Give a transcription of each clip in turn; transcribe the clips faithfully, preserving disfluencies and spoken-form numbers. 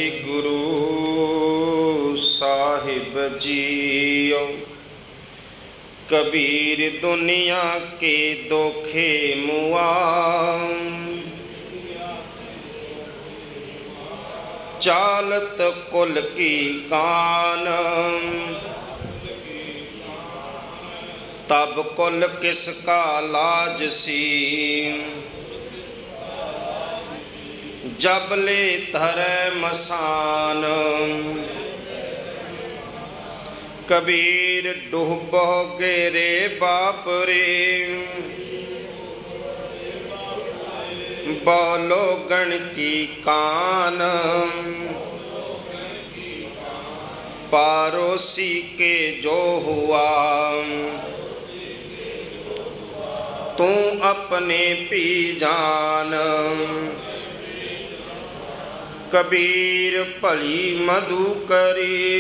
वाहिगुरु साहिब जियो। कबीर दुनिया के दोखे मुआ, चालत कुल की कान। तब कुल किसका लाज सी, जब ले धरे मसान। कबीर डूबो गेरे बाप रे, बोलो गण की कान। पारोसी के जो हुआ, तू अपने पी जान। कबीर भली मधु करी,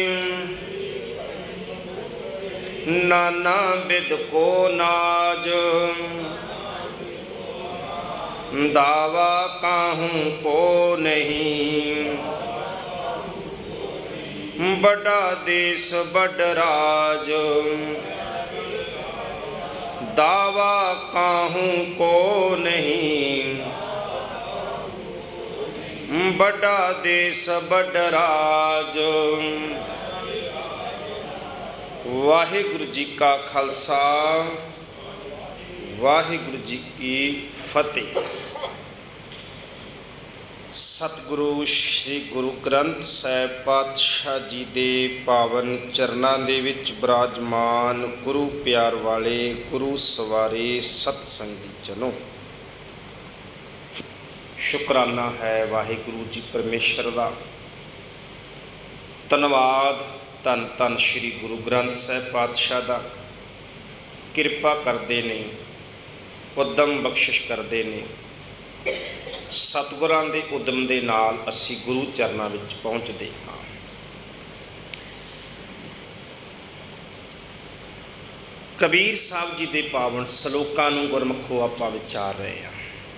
नाना बिद को नाज। दावा काहूँ को नहीं, बड़ा देश बड़ राज। दावा काहूँ को नहीं, बड़ा देश बड़ राज। वाहिगुरु जी का खालसा, वाहिगुरु जी की फतेह। सतगुरु श्री गुरु ग्रंथ साहिब पातशाह जी दे पावन चरनां दे विच विराजमान गुरु प्यार वाले गुरु सवारे सतसंगी जनों, शुकराना है वाहिगुरु जी परमेश्वर दा। धन्नवाद धन धन श्री गुरु ग्रंथ साहिब पातशाह दा। किरपा करते ने, उद्यम बख्शिश करते ने। सतगुरां दे उद्यम दे नाल असी गुरु चरनां विच पहुँचते हाँ। कबीर साहब जी दे पावन सलोकां नूं गुरमुखो आपां विचार रहे हैं।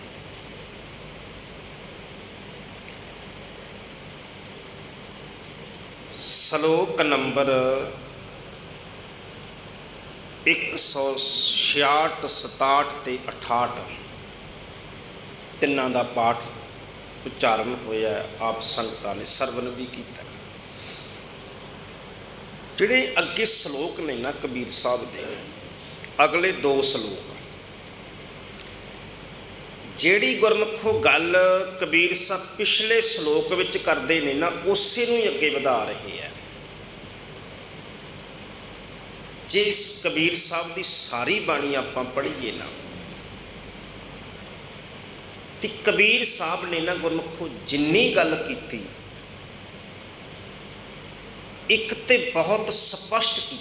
सलोक नंबर एक सौ छियाठ सताहठ ते अठाहठ तिन्नां दा पाठ उच्चारण होया। आप संगतां ने सरवण भी किया। जिहड़े अगे सलोक ने ना कबीर साहब दे, अगले दो सलोक जिहड़ी गुरमुखो गल कबीर साहब पिछले सलोक विच करदे ने ना, उसे नूं ही अगे वधा रहे हैं। जे इस कबीर साहब की सारी बाणी आपां पढ़ीए ना, तो कबीर साहब ने ना गुरमुखो जिन्नी गल की, एक तो बहुत स्पष्ट की,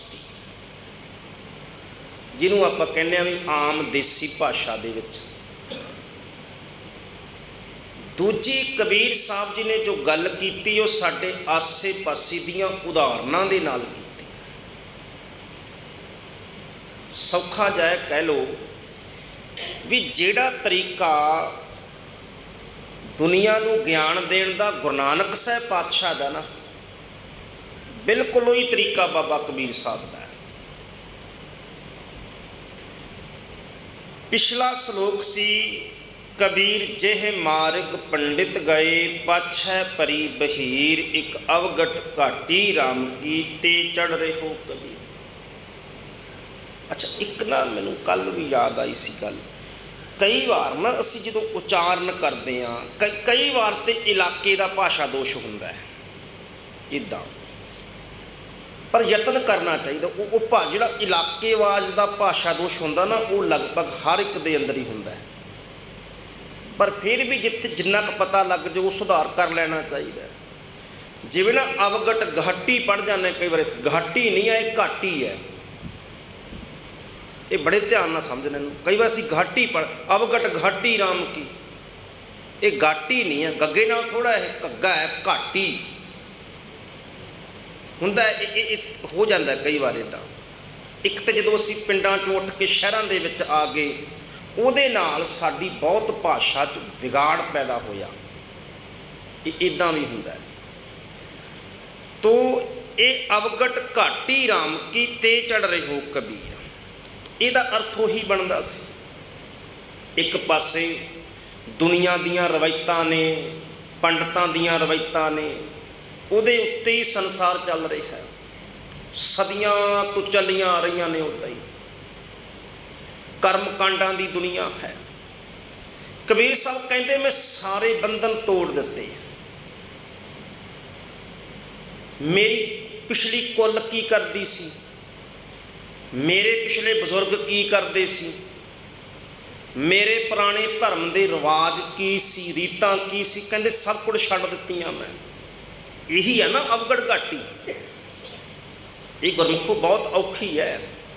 जिन्हों आपां कहने भी आम देसी भाषा दे विच। दूजी कबीर साहब जी ने जो गल की वो साडे आसे पासे दियां उदाहरणां दे नाल की। सौखा जाए कह लो भी जिहड़ा तरीका दुनिया नूं ज्ञान देण दा गुरु नानक साहिब पातशाह दा ना, बिल्कुल वही तरीका बाबा कबीर साहब दा है। पिछला सलोक सी, कबीर जेह मार्ग पंडित गए, पाछै परी बहीर, एक अवगट घाटी राम की, ते चढ़ रहे हो कबीर। अच्छा, एक ना मैनू कल भी याद आई सी गल। कई बार ना असी जो उच्चारण करते हैं, कई कई बार तो इलाके का भाषा दोष होंदा है इदा, पर यतन करना चाहिए। वो भा जिहड़ा इलाकेवाज का भाषा दोष होंदा ना, वो लगभग हर एक दे अंदर ही होंदा है। पर फिर भी जिथे जिन्ना क पता लग जाए वो सुधार कर लेना चाहिए। जिवें ना अवगट घाटी पढ़ जाने कई बार, घाटी नहीं है, घाटी है। ये बड़े ध्यान ना समझने। कई बार असी घाटी पढ़, अवगट घाटी राम की, ये घाटी नहीं है, गग्गे नाल थोड़ा है, घग्गा है, घाटी हुंदा है। हो जाता है कई बार इदा। एक तो जो असी पिंडां चों उठ के शहरां दे विच आ गए, ਉਹਦੇ ਨਾਲ ਸਾਡੀ ਬਹੁਤ ਭਾਸ਼ਾ 'ਚ ਵਿਗਾੜ ਪੈਦਾ ਹੋਇਆ। ਇਹ ਇੱਦਾਂ ਵੀ ਹੁੰਦਾ। तो ये अवगट घाटी राम की ते चढ़ रहे हो कबीर, ਇਹਦਾ अर्थ ਉਹੀ ਬਣਦਾ ਸੀ। एक पासे दुनिया ਦੀਆਂ ਰਵਾਇਤਾਂ ने पंडितां ਦੀਆਂ ਰਵਾਇਤਾਂ ने ਉਹਦੇ ਉੱਤੇ ही संसार चल रहा है, सदियां तो चलियां आ रही ने उदा ही कर्म कांडां दी दुनिया है। कबीर साहब कहते मैं सारे बंधन तोड़ दिते, मेरी पिछली कुल की करती सी, मेरे पिछले बजुर्ग की करते सी, मेरे पुराने धर्म के रिवाज की सी, रीतां की सी, कहते सब कुछ छड्ड दित्तियां मैं। यही है ना अवगढ़ घाटी। ये गुरमुखो बहुत औखी है।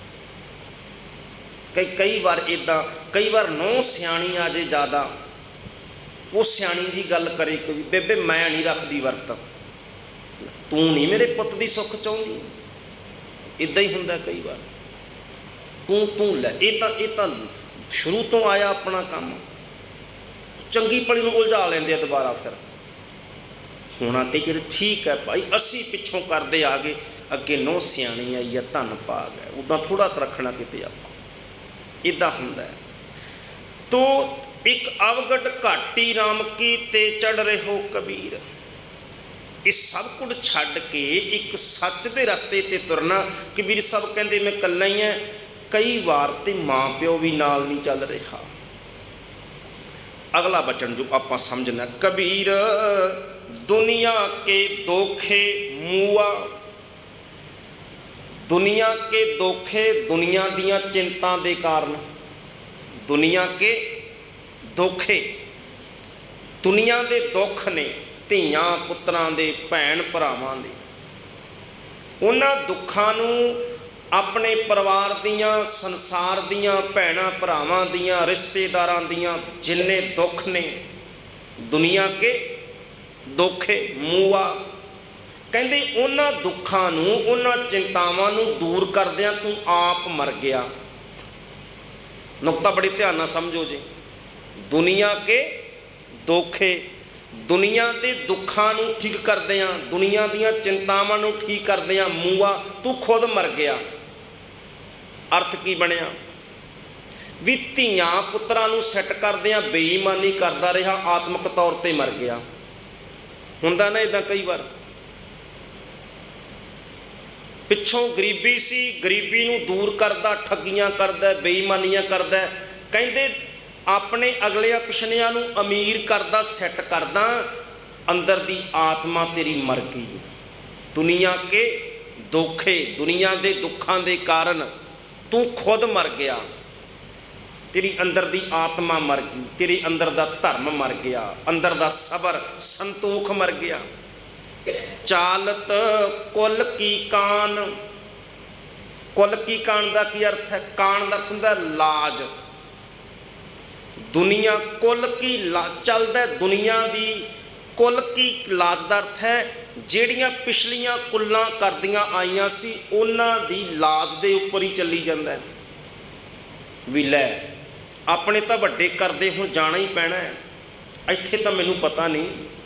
कई कई बार इदा कई बार नौ सियाणी आ जे ज़्यादा, वो सियाणी जी गल करे कोई, बेबे मैं नहीं रखती वर्त, तू नहीं मेरे पुत की सुख चाहती, इदा ही होंदा कई बार, तू तू लै। ये तो ये तो शुरू तो आया अपना काम, चंगी भली नूं उलझा लेंदे दोबारा। फिर होना तो चल ठीक है भाई, असी पिछों करते आ गए, अगे नौ सियाणी आई है, धन भाग है, उदा थोड़ा तो रखना किते आप, इदा हुंदा है। तो एक अवगढ़ घाटी राम की ते चढ़ रहे हो कबीर, इस सब कुछ छड्ड के एक सच के रस्ते ते तुरना। कबीर साहब कहते मैं कल्ला ही है, कई बार तो माँ प्यो भी नाल नहीं चल रहा। अगला बचन जो आप समझना, कबीर दुनिया के दोखे मुआ, दुनिया के दोखे दुनिया दियां चिंता के कारण, दुनिया के दोखे दुनिया के दुख ने ਧੀਆਂ पुत्रां दे भैन भरावां दे, उन्हां दुखां नूं अपने परिवार दियां संसार दियां भैणां भरावां दियां रिश्तेदारां दियां जिन्ने दुख ने, दुनिया के दोखे मूआ, कहंदे उन्हां दुखां नूं उन्हां चिंतावां नूं दूर करदिआं तूं आप मर गया। नुकता बड़ी ध्यान नाल समझो जी, दुनिया के दोखे दुनिया के दुखों नूं ठीक करदिआं, दुनिया दीआं चिंतावां नूं ठीक करदिआं मूआ तू खुद मर गया। अर्थ की बनिया भी धीआं पुत्रां नूं सैट करदिआं बेईमानी करदा रहा, आत्मक तौर पर मर गया। हुंदा ना इदां कई बार, पिछों गरीबी सी, गरीबी नूं दूर करदा, ठगियां करदा, बेईमानियां करदा, कहंदे अपने अगलिया पिछलियां नूं अमीर करदा, सैट करदा, अंदर दी आत्मा तेरी मर गई। दुनिया के दोखे दुनिया के दुखों के कारण तू खुद मर गया, तेरी अंदर दी आत्मा मर गई, तेरे अंदर दा धर्म मर गया, अंदर दा सबर संतोख मर गया। चालत कुल की कान, कुल की कान का की अर्थ है? कान का अर्थ हुंदा लाज। दुनिया कुल की ला चलदा, दुनिया दी कुल की लाज का अर्थ है ਜਿਹੜੀਆਂ पिछलियां कुल्लां करदियां आईयां सी उन्हां दी लाज दे उपर ही चली जांदा है। भी लै अपने तो वड्डे करदे हुण जाना ही पैना है, इत्थे तो मैनूं पता नहीं,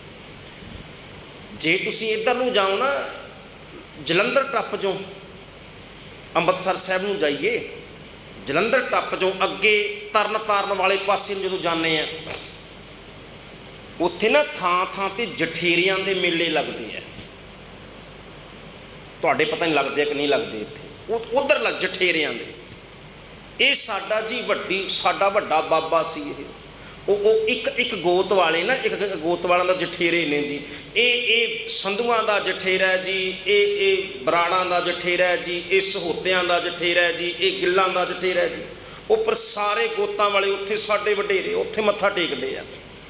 जे तुसीं इधर नूं जाओ ना जलंधर टप चों अंमृतसर साहिब नूं जाइए, जलंधर टप चों अगे तरन ताਰਨ वाले पासे जो जाने हैं, उत्थे ना थां थां ते जठेरियां दे मेले लगते हैं। तुहाडे पता नहीं लगते कि नहीं लगते, इत्थे उधर लग जठेरियां दे। ये साडा जी वड्डी साडा वड्डा बाबा सी, ये वो एक एक गोत वाले ना, एक गोत वालों का जठेरे ने जी, ये ये संधुआं का जठेरा है जी, ये ये बराड़ां का जठेरा है जी, ये सहोतियां का जठेरा है जी, ये गिल्लां का जठेरा है जी। उपर सारे गोतां वाले उत्थे साडे वडेरे उत्थे मत्था टेकदे आ।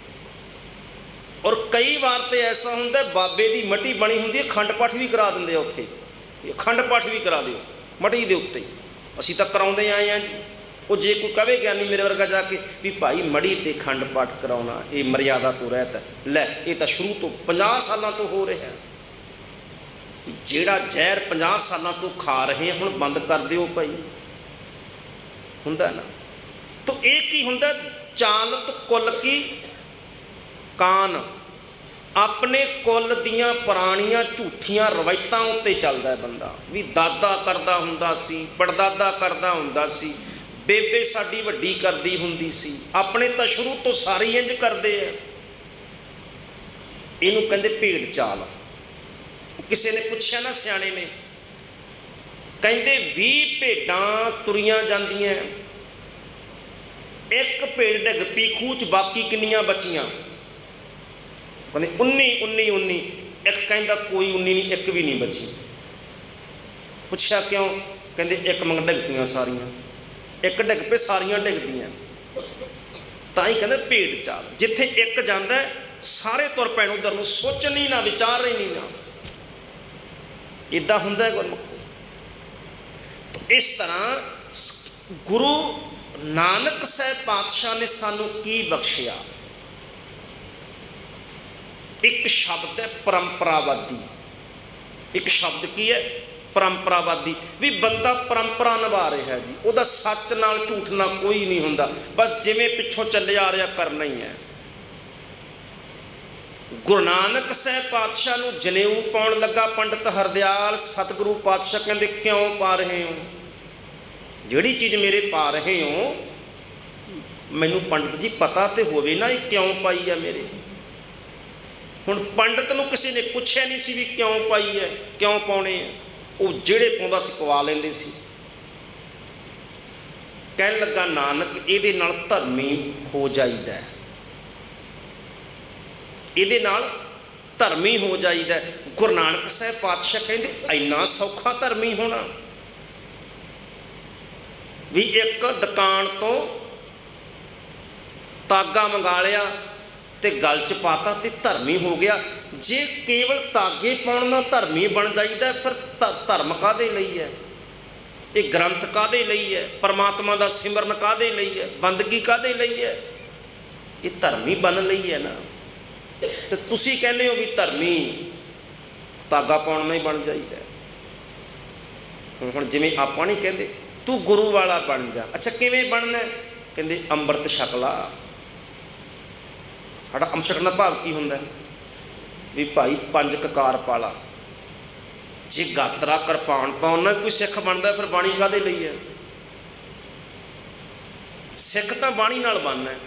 और कई बार तो ऐसा हुंदा बाबे की मटी बनी हुंदी है, खंड पाठ भी करा दिंदे उत्थे, खंड पाठ भी करा दिओ मटी दे उत्ते, असीं तां कराउंदे आए हैं जी। वो जे कोई कहे ज्ञानी मेरे वर्गा जाके भी भाई मड़ी ते खंड पाठ कराउणा ये मर्यादा तो रहता लै, ये तो शुरू तो पचास सालों तो हो रहा है। जेड़ा जहर पचास सालों तो खा रहे हैं हुण बंद कर दिओ भाई, हुंदा ना। तो ये की हुंदा? चालत कुल की कान, अपने कुल दियां पुरानियां झूठियां रवायतां उत्ते चलदा है बंदा, भी दादा करदा हुंदा सी, पड़दादा करदा हुंदा सी, बेबे साडी वड्डी करदी हुंदी सी, अपने तो शुरू तो सारे इंज करदे है। इहनूं कहंदे भेड़ चाल। किसी ने पुछया ना सियाणे ने, कहंदे बीह भेडां तुरियां जांदियां, एक भेड़ डिग पई खूह च, बाकी किन्नियां बचियां? कहते उन्नी उन्नी उन्नी। एक कहता कोई उन्नी नहीं, एक भी नहीं बची। पुछया क्यों? कहते एक मंग डिग पियां सारियां, एक डिग पे सारियां डिगदियां। तां ही कहते भेड़ चाल, जिथे एक जांदा है सारे तुर पैण उधर नूं, सोचनी ना, विचार ही नहीं ना। इदां हुंदा है गुरमुखो। तो इस तरह गुरु नानक साहिब पातशाह ने सानू की बख्शिया? एक शब्द है परंपरावादी। एक शब्द की है? परंपरावादी। भी बंदा परंपरा निभा रहा है जी, वह सच नाल झूठ ना कोई नहीं हुंदा, बस जिवें पिछों चले आ रहा करना ही है। गुरु नानक साहिब पातशाह नूं जनेऊ पाउण लगा पंडित हरदयाल, सतगुरु पातशाह कहंदे क्यों पा रहे हो? जिहड़ी चीज़ मेरे पा रहे हो मैनूं पंडित जी पता तो होवे ना, ये क्यों पाई है मेरे। हुण पंडित नूं किसी ने पुछया नहीं सी भी क्यों पाई है, क्यों पाउणे है, वो जिहड़े पाउंदा सी पवा लैंदे सी। कहण लगा नानक इहदे नाल धर्मी हो जाईदा है, इहदे नाल धर्मी हो जाईदा है। गुरु नानक साहिब पातशाह कहंदे इन्ना सौखा धर्मी होना भी एक दुकान तो तागा मंगा लिया ते गल च पाता ते धर्मी हो गया। जे केवल तागे पाउण नाल धर्मी बन जाईदा, फिर धर्म काहदे लई है? ये ग्रंथ काहदे लई है? परमात्मा दा सिमरन काहदे लई है? बंदगी काहदे लई है? ये धर्मी बन लई है ना। तो तुसी कहने हो भी धर्मी तागा पाउण नाल ही बन जाईदा। हुण जिवें आपां नहीं कहंदे तू गुरु वाला बन जा। अच्छा किवें बनना? कहंदे अंमृत छक ला। साडा अंमृत छकण दा भाव की हुंदा भी भाई पंज ककार पाला। जे गातरा किरपान पाउणा कोई सिख बनदा, फिर बाणी काहदे लई है? सिख तां बाणी नाल बनना है।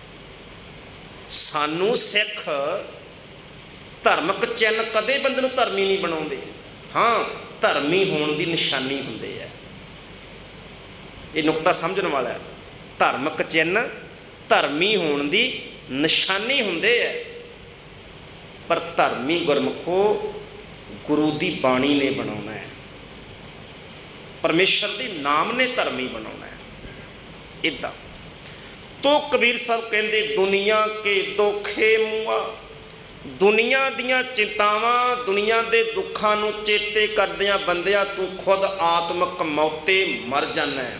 सानू सिख धर्मक चिन्ह कदे बंदे नूं धर्मी नहीं बनाउंदे। हाँ, धर्मी होने की निशानी हुंदे है। ये नुकता समझने वाला है। धर्मक चिन्ह धर्मी होने की निशानी हुंदे है, पर धर्मी गुरमुखो गुरु की बाणी ने बनाना है, परमेश्वर के नाम ने धर्मी बनाना है। इदा तो कबीर साहब कहते दुनिया के दोखे मुआ, दुनिया दियां चिंतावां दुनिया के दुखों नूं चेते करदियां बंदिया तू खुद आत्मक मौते मर जाना है।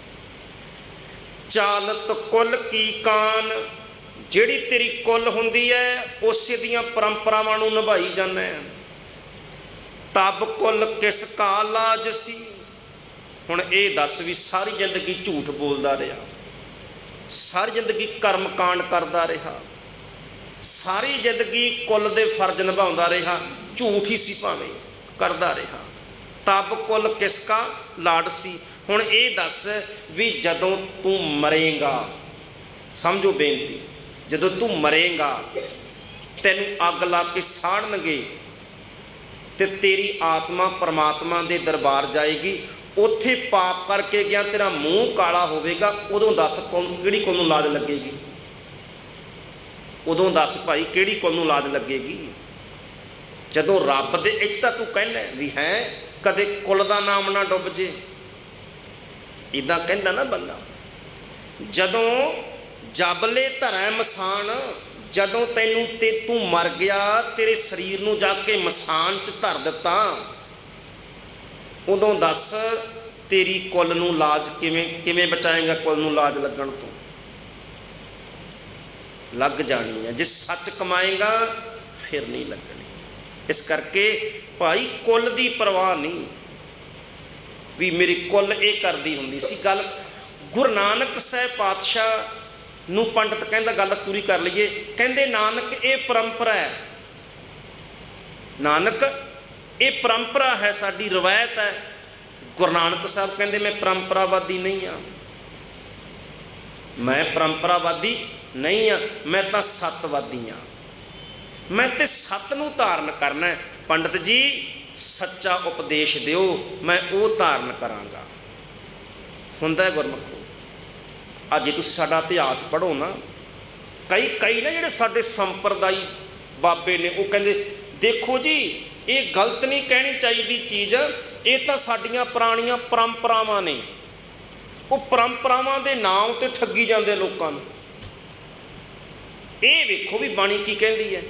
चालत कुल की कान, जिहड़ी तेरी कुल हुंदी है उसे दियां परंपरावां नूं निभाई जाना है। तब कुल किस का लाज सी। हुण ये दस भी सारी जिंदगी झूठ बोलदा रहा, सारी जिंदगी कर्म कांड करदा रहा, सारी जिंदगी कुल दे फर्ज निभाउंदा रहा, झूठ ही सी भावें करदा रहा। तब कुल किसका लाड सी। हुण ये दस भी जदों तू मरेगा, समझो बेनती, जदों तू मरेगा तैनूं अग ला के साड़नगे ते तेरी आत्मा परमात्मा दे दरबार जाएगी। उत्थे पाप करके गया तेरा मूँह काला होवेगा, उदों दस कौन किहड़ी कुल नूं लाज लगेगी? उदों दस भाई किहड़ी कुल नूं लाज लगेगी? जदों रब दे इच तां तू कहना भी है कदे कुल दा नाम ना डुब जे। इदां कहंदा ना बंदा। जदों जबले धरै मसान, जदों तैनूं ते तू मर गया तेरे शरीर नूं जाके मसान च धर दिता, उदों दस तेरी कुल नूं लाज किवें किवें बचाएगा? कुल नूं लाज लगण तो लग जानी है। जे सच कमाएगा फिर नहीं लगनी। इस करके भाई कुल की परवाह नहीं भी मेरी कुल ये करती हुंदी सी। गल गुरु नानक साहिब पातशाह नूं पंडित कहंदा, गल पूरी कर लईए। कहंदे नानक ये परंपरा है, नानक ये परंपरा है, साडी रवायत है। गुरु नानक साहब कहते मैं परंपरावादी नहीं हाँ, मैं परंपरावादी नहीं हाँ, मैं तो सतवादी हाँ। मैं तो सत नूं धारण करना है। पंडित जी सच्चा उपदेश दिओ, मैं वो धारण करांगा। हुंदा है गुरमुखो। अज तुसीं साडा इतिहास पढ़ो ना, कई कई ना जिहड़े साडे संप्रदायी बाबे ने वो कहंदे देखो जी ये गलत नहीं कहनी चाहिए चीज़, ये तो साडियां पुरानियां परंपरावां ने, वो परंपरावां दे नाम ते ठगी जांदे लोकां नूं। ये वेखो भी बाणी की कहंदी है,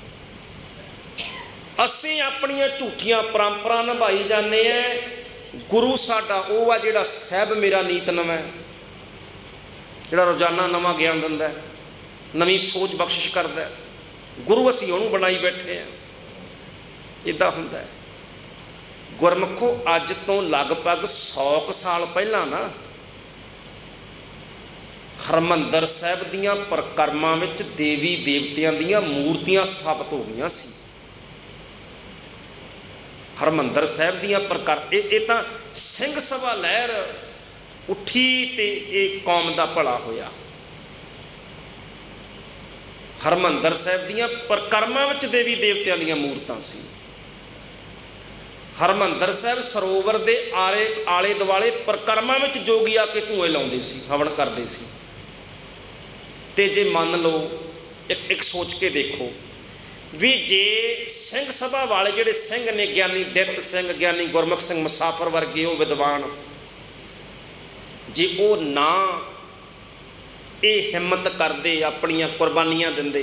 असीं अपनियां झूठियां परंपरा निभाई जाने हैं। गुरु साडा वो आ जिहड़ा साहिब मेरा नीत नवां, जिहड़ा रोजाना नवां ज्ञान दिंदा है, नवीं सोच बख्शिश करदा है। गुरु असीं उहनूं बनाई बैठे हैं। इदां हुंदा है गुरमुखो। अज तो लगभग सौ क साल पहला ना हरमंदर साहिब दीयां परिकरमां विच देवी देवतियां दीयां मूर्तियां स्थापित हो गईयां सी। हरमंदर साहिब दीयां परिकर ये तां सिंह सभा लहर उठी ते ये कौम दा भला होया। हरमंदर साहिब दीयां परिकरमां विच देवी देवतियां दीयां मूर्तां सी। हरमंदर साहिब सरोवर दे आले आले दुआले परिकरमां विच जोगी आके धूए लाउंदे सी, हवन करदे सी। ते जे मान लो एक एक सोच के देखो भी जे सिंह सभा वाले जिहड़े सिंह ने, ज्ञानी दित सिंह, ज्ञानी गुरमुख सिंह मुसाफर वर्गे वो विद्वान, जे वो ना ये हिम्मत करते अपनियां कुर्बानियां दिंदे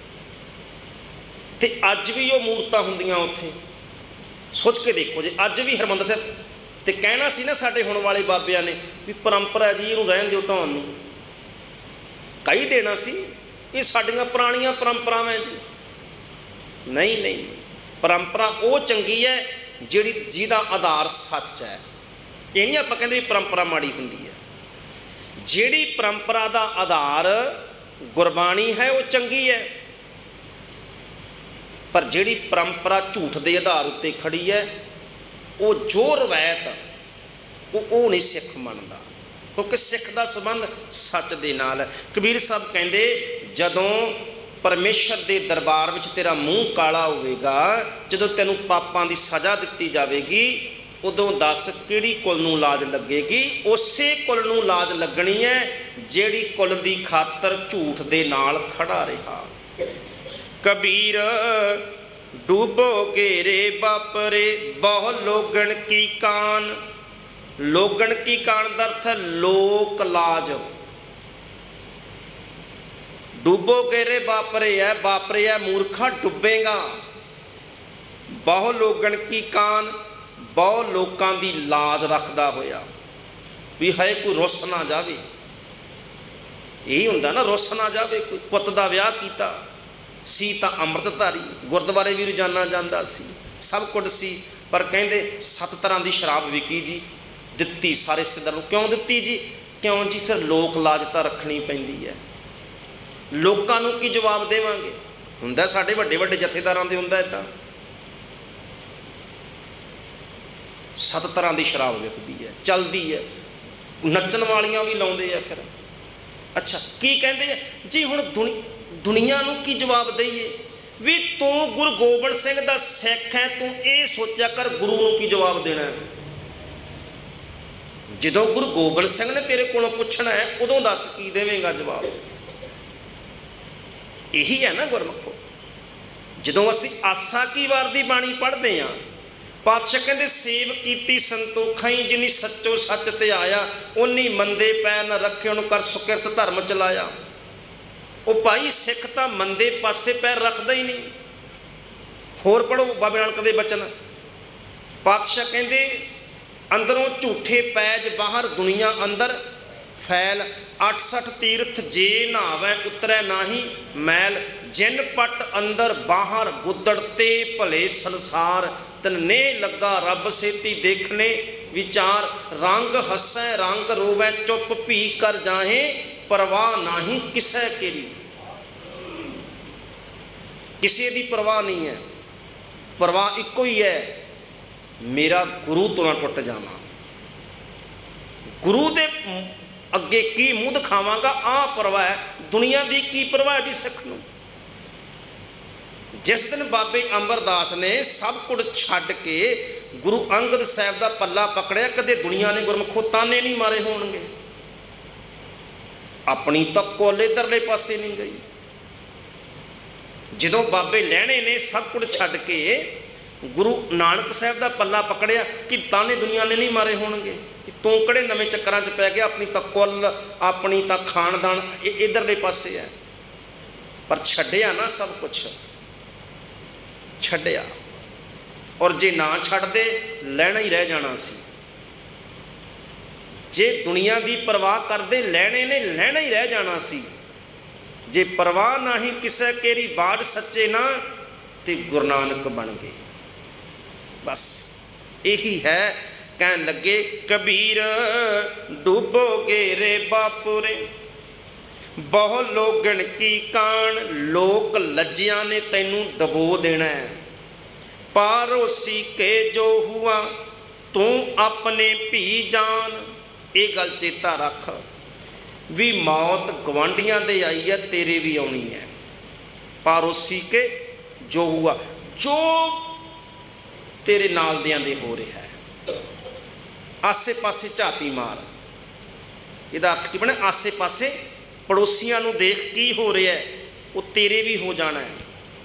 ते अज भी वो मूर्तां हुंदियां उत्थे। सोच के देखो जे अज भी हरमंदर साहिब ते कहना सी ना साडे हुण वाले बाबियां ने भी परंपरा जी इहनूं रहण दिओ ढाउण नूं, कही देना सी ये साडियां पुरानियां परंपरावां जी। नहीं नहीं, परंपरा वो चंगी है जिहड़ी जिहदा आधार सच है। ये नहीं आपां कहंदे परंपरा माड़ी हुंदी है। जिहड़ी परंपरा दा आधार गुरबाणी है वो चंगी है, पर जिहड़ी परंपरा झूठ के आधार उत्ते खड़ी है वो जो रवायत वो वो नहीं सिख मनदा, क्योंकि सिख का संबंध सच दे नाल है। कबीर साहब कहंदे जदों परमेश्वर के दरबार विच तेरा मूँह काला होवेगा, जदों तैनूं पापां दी सज़ा दित्ती जावेगी, उदों दस किहड़ी कुल नूं लाज लगेगी। उसे कुल नूं लाज लगनी है जिहड़ी कुल दी खातर झूठ दे नाल खड़ा रहा। कबीर डूबोगे रे बापरे बहु लोगन की कान। लोगन की कान का अर्थ है लोक लाज। डूबोगे रे बापरे है, बापरे है मूर्खा डुबेगा। बहु लोगन की कान, बहु लोकां दी लाज रखदा होया भी है कोई रुस ना जावे। यही हुंदा ना, रुस ना जावे। कोई पुत दा विआह कीता सी तां अमृतधारी, गुरुद्वारे भी रोजाना जांदा सी, सब कुछ सी, पर कहंदे सत्त तरह की शराब विकी जी, दित्ती सारे रिश्तेदार नूं। क्यों दित्ती जी? क्यों जी फिर लोक लाज तां रखनी पैंदी है। लोकां नूं की जवाब देवांगे? हुंदा साडे वड्डे वड्डे जथेदारां दे हुंदा इदां। सत्त तरह की शराब विकदी है, चलदी है, नच्चण वालियां भी लाउंदे आ। फिर अच्छा की कहंदे जी हुण दुनी दुनिया नूं की जवाब दईए भी तू गुरु गोबिंद सिंह दा सिख है, तू ये सोचा कर गुरु नूं की जवाब देना है। जदों गुरु गोबिंद सिंह ने तेरे कोलों पुछना है उदों दस की देवेगा जवाब। यही है ना गुरमुखो। जदों असीं आसा की वार दी बाणी पढ़ते हैं, पातशाह कहते सेव कीती संतोखाई जिनी सच्चो सच ते आया, उन्नी मंदे पैर न रखे उन कर सुकिरत धर्म चलाया। वो भाई सिख तो मंदे पासे पैर रखता ही नहीं। होर पढ़ो बाबे नानक दे बचन। पातशाह कहते अंदरों झूठे पैज बाहर दुनिया अंदर फैल, अठसठ तीर्थ जे नहावै उतरै नाही मैल, जिन पट अंदर बाहर गुदड़ते भले संसार, तन्ने लगा रब सेती देखने विचार, रंग हसै रंग रोवै चुप भी कर जाहे, परवाह नहीं किसै केरी। किसी की परवाह नहीं है, परवाह इको ही है, मेरा गुरु तो ना टुट जावा, गुरु दे अगे की मूँह दिखावांगा, आ परवाह है, दुनिया की की परवाह जी सिख नूं। जिस दिन बाबे अमरदास ने सब कुछ छड्ड के गुरु अंगद साहब का पल्ला पकड़िया, कदे दुनिया ने गुरमुखों ताने नहीं मारे होणगे, अपनी तो कोल इधरले पासे नहीं गई। जदों बाबे लहणे ने सब कुछ छड्ड के गुरु नानक साहब का पल्ला पकड़िया कि ताने दुनिया ने नहीं मारे होणगे, तू किहड़े नवें चक्करां च पै गया, अपनी तो कुल अपनी तो खानदान इधरले पासे है। पर छड्डिया ना सब कुछ छड्डिया, और जे ना छड्डदे लैना ही रह जाना सी। जे दुनिया की परवाह करते लैने ने लैना ही रह जाना सी। जे परवाह ना ही किसे केरी बाढ़ सच्चे ना ते गुरु नानक बन गए। बस यही है, कहन लगे कबीर डूबोगे रे बापुरे, बहु लोगन की कान, लोक लज्जिया ने तैनू डबो देना है। पारोसी के जो हुआ तू अपने भी जान, ये गल चेता रख भी मौत गवांढियां दे आई है, तेरे भी आनी है। पारोसी के जो हुआ, जो तेरे नाल दियां दे हो रहा है, आसे पासे झाती मार। इहदा अर्थ की बने, आसे पासे पड़ोसियां नूं देख की हो रहा है, वो तेरे भी हो जाना है।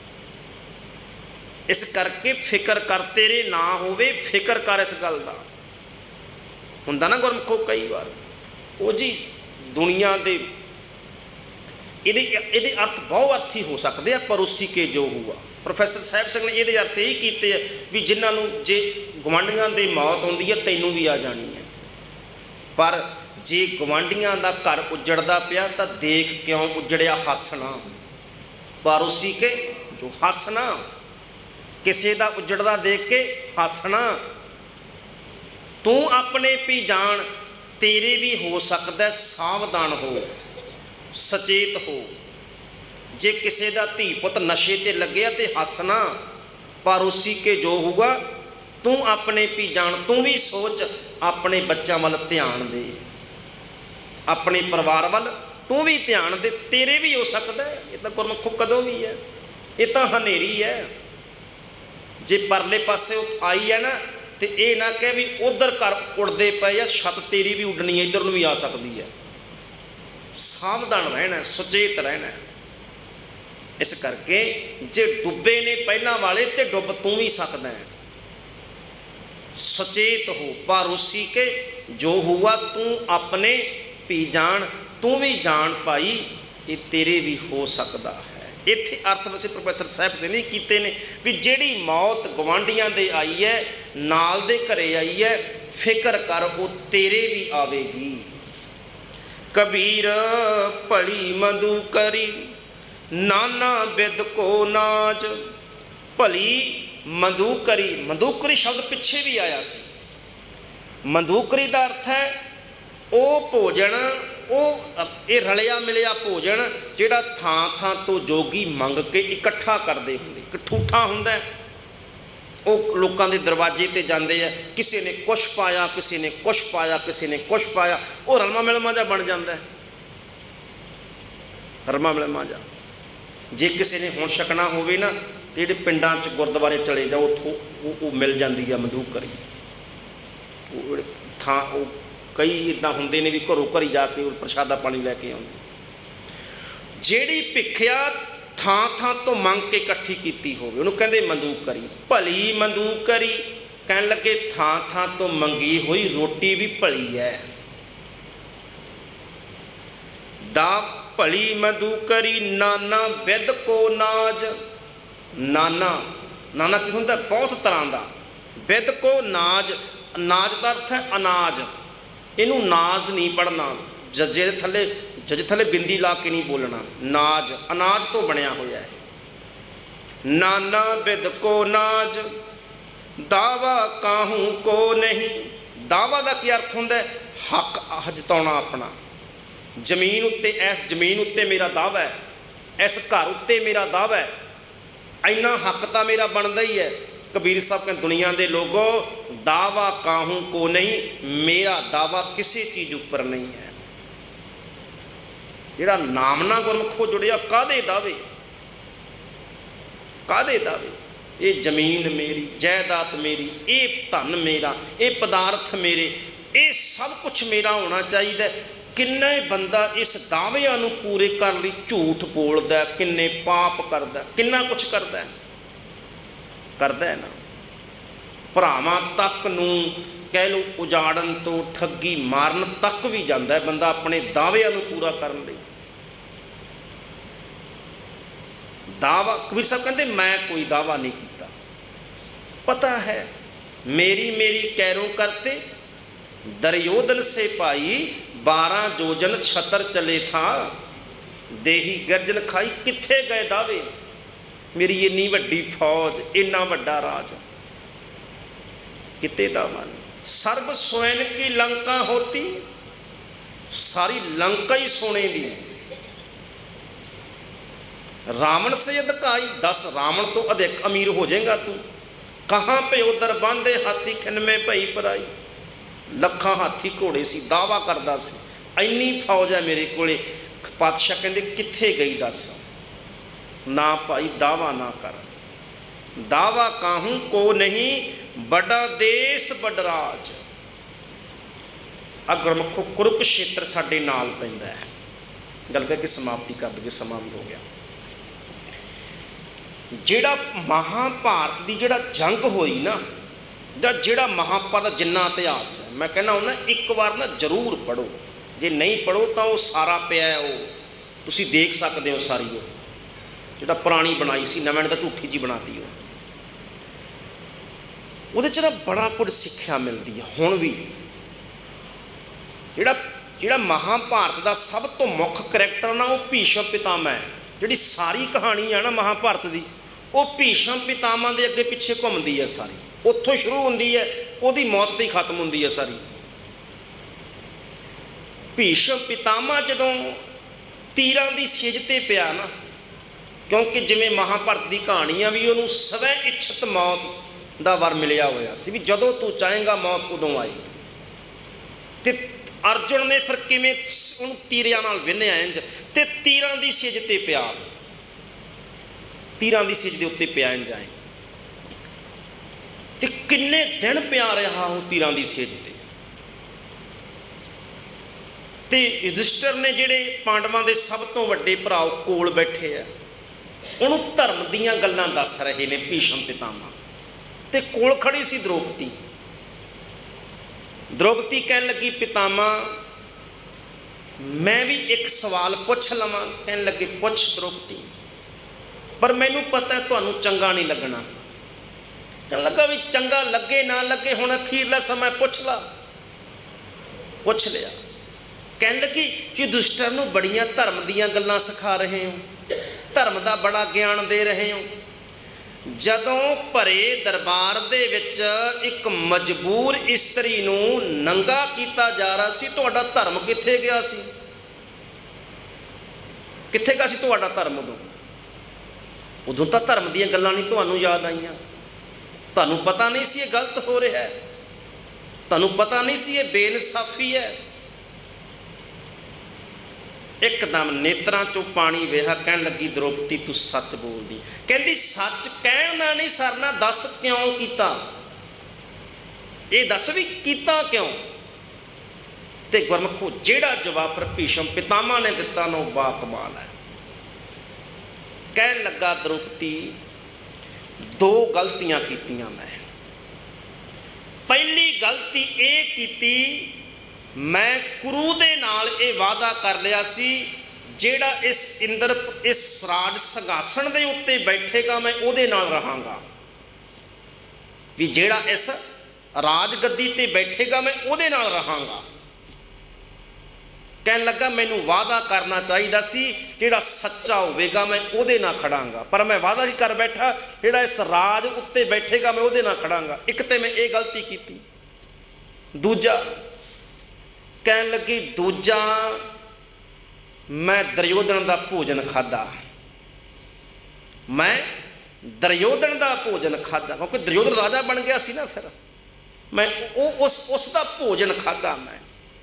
इस करके फिक्र कर तेरे ना होवे, फिक्र कर इस गल का। हुंदा ना गुरमुखो कई बार वो जी दुनिया दे इहदे इहदे अर्थ बहु अर्थी हो सकते हैं। पड़ोसी के जो हुआ, प्रोफैसर साहिब सिंह ने ये अर्थ यही किए है भी जिन्होंने जे गवांढियां की मौत होंदी है तैनूं भी आ जानी है। पर जे गवांढियां का घर उजड़दा पिया तो देख क्यों उजड़िया हसना। पड़ोसी के जो हसना, किसी का उजड़दा देख के हसना। तू अपने भी जान, तेरे भी हो सकता, सावधान हो, सचेत हो। जे किसी का धी पुत नशे ते लगे तो हसना। पड़ोसी के जो हुआ तू अपने भी जान, तू भी सोच, अपने बच्चों वाल ध्यान दे, अपने परिवार वाल तू भी ध्यान दे, तेरे भी हो सकता है। ये तो गुरमुखों कदों भी है, ये तो हनेरी है। जे परले पासे आई है ना तो ये ना कह भी उधर घर उड़ते पे या छत तेरी भी उड़नी है, इधर भी आ सकती है। सावधान रहना, सुचेत रहना। इस करके जे डुबे ने पहला वाले तो डुब तू भी सकता है। सचेत हो, पड़ोसी के जो हुआ तू अपने भी जान, तू भी जान पाई, ये तेरे भी हो सकता है। इत्थे अर्थ वैसे प्रोफैसर साहब से नहीं कीते ने भी जिहड़ी मौत गवांढियां दे आई है, नाल दे घरे आई है, फिक्र कर वो तेरे भी आवेगी। कबीर भली मधु करी नाना बिद को नाज। भली मधुकरी, मधुकरी शब्द पिछे भी आया सी। मधुकरी का अर्थ है वो भोजन, वो ये रलिया मिलिया भोजन जिहड़ा थां थां तो जोगी मंग के इकट्ठा करते होंगे। एक ठूठा हुंदा है, वो लोगों के दरवाजे ते जाते हैं, किसी ने कुछ पाया, किसी ने कुछ पाया, किसी ने कुछ पाया, वो रलमा मिलमा जा बन जाता है। रलमा मिलमा जा जे किसी ने हुण छकना होवे ना तो ये पिंडां च गुरुद्वारे चले जाओ, उत्थों वो मिल जाती है मधुकरी। वो थां कई इदा होंदे ने भी घरों घरी जाके प्रशादा पानी लैके आउंदे। जिहड़ी भिखिया थां थां तो मंग के इकट्ठी कीती होवे उहनूं कहंदे मधुकरी। भली मधुकरी कहन लगे थां थां तो मंगी हुई रोटी भी भली है। दा भली मधुकरी नाना विद को नाज। नाना नाना की हुंदा बहुत तरह का। विद को नाज, नाज का अर्थ है अनाज। इनू नाज नहीं पढ़ना, जजे थले जजे थले बिंदी ला के नहीं बोलना। नाज अनाज तो बनया होया है। नाना बिद को नाज दावा काहू को नहीं। दावा का क्या अर्थ होंदा है? हक जताउणा अपना। जमीन उत्ते, इस जमीन उत्ते मेरा दावा है, इस घर उत्ते मेरा दावा है, इन्ना हक तो मेरा बनता ही है। कबीर साहब कहते दुनिया के लोगों दावा काहू को नहीं, मेरा दावा किसी चीज़ उपर नहीं है। जिहड़ा नाम ना गुरमुखो जुड़िया कादे दावे, कादे दावे। ये जमीन मेरी, जायदाद मेरी, ये धन मेरा, ये पदार्थ मेरे, ये सब कुछ मेरा होना चाहिए। किन्ने बंदा इस दावियां नूं पूरे कर लई झूठ बोलदा, किन्ने पाप करदा, किन्ना कुछ करदा है, करदा है ना। भरावां तक नूं कह लो उजाड़न तो, ठगी मारन तक भी जांदा है बंदा अपने दावियां नूं पूरा करन लई। दावा कबीर साहब कहते मैं कोई दावा नहीं किया, पता है मेरी मेरी कैरों करते, दुर्योधन से पाई बारह जोजन छतर चले था, देही गर्जन खाई किथे गए दावे। मेरी इन्नी वड्डी फौज, इन्ना वड्डा राज, किते दावा नहीं। सर्व स्वयं की लंका होती, सारी लंका ही सोने दी। रावण से अधिकाई, दस रावण तो अधिक अमीर हो जाएगा तू। कहाँ पे उधर बांधे हाथी खिनमे भई पराई, लखा हाथी घोड़े सी, दावा करदा सी इन्नी फौज है मेरे कोले। पातशाह कहते किथे गई दस, ना भाई दावा ना कर, दावा काहू को नहीं, बड़ा देश बड़राज। अगर मुखो कुरुक्षेत्र साडे नाल पैंदा है। गल करके समाप्ति कर दे, समा भी हो गया। जिहड़ा महाभारत की जिहड़ा जंग होई ना, दा जिहड़ा महाभारत जिन्ना इतिहास है, मैं कहना हूँ ना एक बार ना जरूर पढ़ो। जे नहीं पढ़ो तो वो सारा पिया है, वो तुसी देख सकते हो सारी। वो जिहड़ा पुरानी बनाई सी, नवें तो झूठी जी बनाती हो। उहदे च ना बड़ा कुछ सिक्ख्या मिलती है। हुण भी जिहड़ा जिहड़ा महाभारत का सब तो मुख करैक्टर ना, वो भीष्म पितामह है। जिहड़ी सारी कहानी है ना महाभारत की, वो भीष्म पितामह के अगे पिछे घूमती है सारी। उत्थों शुरू होती है, उसकी मौत से ही खत्म होती है सारी। भीष्म पितामह जदों तीरां की सिज ते पिया ना, क्योंकि जिमें महाभारत की कहानी आ भी उन्होंने सवै इच्छित मौत का वर मिलिया होया सी भी जदों तू चाहेगा मौत उदों आएगी। ते अर्जुन ने फिर किवें उहनूं तीरियां नाल विन्निया इंज, ते तीरां दी सिज ते पिया, तीरां दी सिज दे उत्ते पिया इंज आए। ते किन्ने दिन पिया रहा वो तीरां दी सिज ते। ते युधिष्ठिर ने जिहड़े पांडवां दे सब तो वड्डे भरा कोल बैठे आ, उहनूं धर्म दीयां गल्लां दस रहे ने भीष्म पितामह। ते कोल खड़ी सी द्रौपदी। द्रौपदी कहन लगी पितामह मैं भी एक सवाल पूछ लवां। कहन लगे पुछ द्रौपदी, पर मैनू पता है तुहानू चंगा नहीं लगना। कहन लगा भी चंगा लगे ना लगे, हुण अखीरला समय पुछ ला। पुछ लिया। कहन लगी युधिष्ठिर नूं बड़ियां धर्म दीयां गल्लां सिखा रहे हो, धर्म का बड़ा ज्ञान दे रहे हो। जदों भरे दरबार दे विच एक मजबूर इस्त्री नूं नंगा कीता जा रहा सी, तुहाडा धर्म कित्थे गया सी? कित्थे गया सी तुहाडा धर्म? उदों उदों तां धर्म दीयां गल्लां नहीं तुहानूं याद आईयां। तुहानूं पता नहीं सी ये गलत हो रहा है, तुहानूं पता नहीं सी ये बेइंसाफी है। एकदम नेत्रां चों पानी वेहा। कहन लगी द्रौपदी तू सच बोलदी। कहंदी सच कहण दा नहीं सरना, दस क्यों कीता? ये दस भी कीता क्यों? ते गुरमुखो जिहड़ा जवाब फिर भीष्म पितामह ने दिता ना, बा कमाल है। कहन लगा द्रौपदी दो गलतियां कीतियां मैं। पहली गलती ये कीती, मैं गुरु दे नाल ये वादा कर लिया सी जेड़ा इस इंद्र इस राज संघासन दे उत्ते बैठेगा मैं उहदे नाल रहांगा। भी जेड़ा इस राज गद्दी ते बैठेगा मैं उहदे नाल रहांगा। कहन लगा मैनू वादा करना चाहिए सी जेड़ा सच्चा होवेगा मैं उहदे नाल खड़ांगा, पर मैं वादा ही कर बैठा जेड़ा इस राज उत्ते बैठेगा मैं उहदे नाल खड़ांगा। एक ते मैं ये गलती की। दूजा कहन लगी दूजा मैं दुर्योधन का भोजन खादा। मैं दुर्योधन का भोजन खाधा, क्योंकि दुर्योधन राजा बन गया सी ना, फिर मैं उस उसका भोजन खाधा मैं।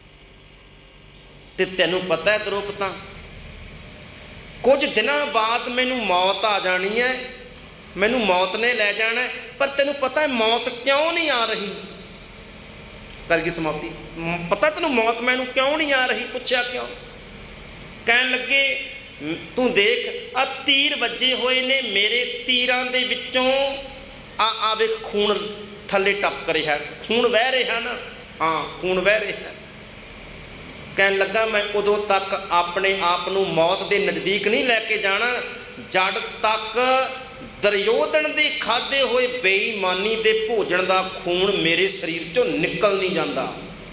ते तैनू पता है द्रौपदा, कुछ दिनों बाद मैनू मौत आ जानी है, मैनू मौत ने लै जाना है, पर तेनू पता है मौत क्यों नहीं आ रही? कल की समाप्ति, पता तेनू मौत मैनू क्यों नहीं आ रही? पूछया क्यों? कहन लगे तू देख आ तीर वजे हुए ने मेरे तीरां दे विचों, आ आ वेख खून थले टपक रहा, खून बह रहा ना, हाँ खून बह रहा। कहन लगा मैं उदों तक अपने आप नू मौत के नज़दीक नहीं लैके जाना जद तक दुर्योधन के खाधे हुए बेईमानी के भोजन का खून मेरे शरीर चों निकल नहीं जाता,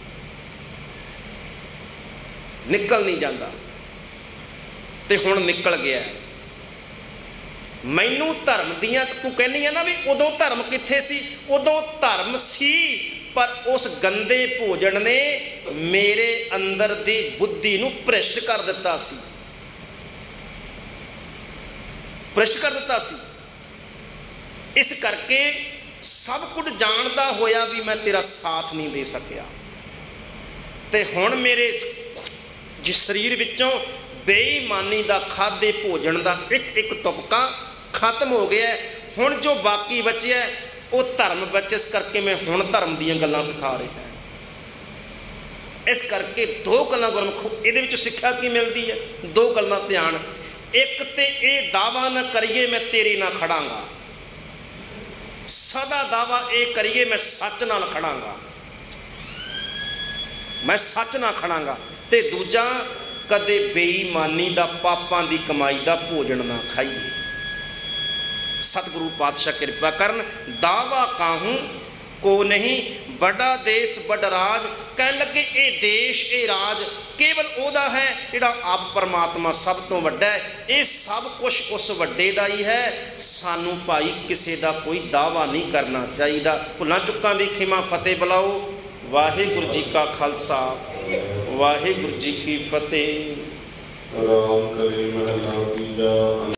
निकल नहीं जाता। ते हुण निकल गया। मैनू धर्म दियां तू कहनी है ना भी उदों धर्म कित्थे सी? उदों धर्म सी, पर उस गंदे भोजन ने मेरे अंदर दी बुद्धि नू भ्रष्ट कर दिता सी, भ्रष्ट कर दिता सी। इस करके सब कुछ जानता होया भी मैं तेरा साथ नहीं दे सकिया, ते हुण मेरे जिस शरीर विचों बेईमानी का खाधे भोजन का एक एक तुपका खत्म हो गया। हुण जो बाकी बचिया वो धर्म बचे, इस करके मैं हुण धर्म दीयां गल्लां सिखा रहा। इस करके दो गल्लां गुरमुख इहदे विच सिक्ख्या की मिलती है, दो गल्लां ध्यान। एक ते ये दावा न करिए मैं तेरे नाल खड़ांगा, सदा दावा ये करिए मैं सच नाल खड़ांगा, मैं सच नाल खड़ांगा। ते दूजा कदे बेईमानी का पापां की कमाई का भोजन ना खाइए। सतगुरु पातशाह कृपा करन। दावा काहूँ को नहीं, बड़ा देश बड़ा राज। कह लगे ये देश ये राज केवल ओदा है जिहड़ा आप परमात्मा सब तो वड्डा है। ये सब कुछ उस वड्डे दा ही है। सानू भाई किसी का कोई दावा नहीं करना चाहिए। भुलां चुकां दी खिमा फतेह बुलाओ। वाहिगुरू जी का खालसा वाहिगुरू जी की फतेह। राम कली महला तीजा।